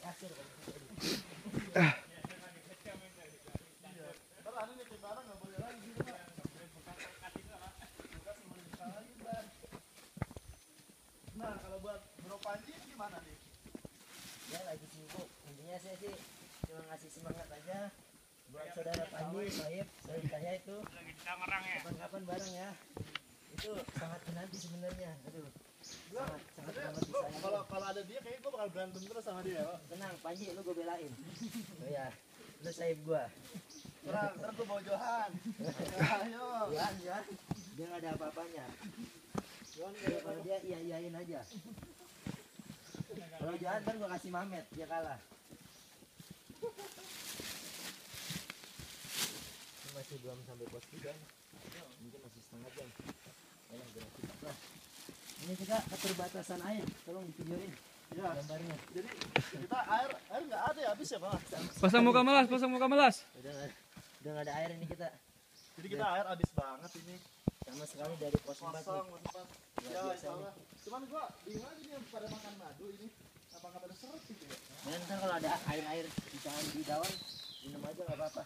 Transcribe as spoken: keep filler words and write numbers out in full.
Nah, kalau buat Bro Panji ini gimana nih? Ya lagi sibuk. Intinya saya sih cuma ngasih semangat aja buat saudara Panji, Baip, saya itu. Lagi di Tangerang ya. Kapan-kapan bareng ya. Itu sangat menanti sebenarnya. Aduh. Gua, Sangat sangat sebenarnya amat gua, disayang. kalau kalau ada dia kayaknya gua bakal berantem terus sama dia. Pak. Tenang, Panji lu gue belain. Oh ya, lu sahib gua. Terang, ntar gua bawa Johan. Ayo. Johan, Johan. Dia nggak ada apa-apanya. Johan Dia, kalau dia iya iyain aja. Kalau Johan ntar gua kasih Mamet, dia kalah. Ini masih belum sampai pos tiga. Mungkin masih setengah jam. Ayo gerak cepat lah. Ini juga keterbatasan air, tolong divideoin Ya. gambarnya. Jadi kita air air nggak ada ya habis ya Pak? Pasang muka melas, pasang muka melas. Udah nggak udah nggak ada air ini kita. Jadi kita air habis banget ini. Sama sekali dari pos empat Kosong, nih. pos empat. Luar Ya, biasa insya Allah. Cuman gua bingung aja nih yang pada makan madu ini. Apa nggak pada seret gitu ya? Dan ntar kalau ada air-air misalkan di daun, minum aja nggak apa-apa.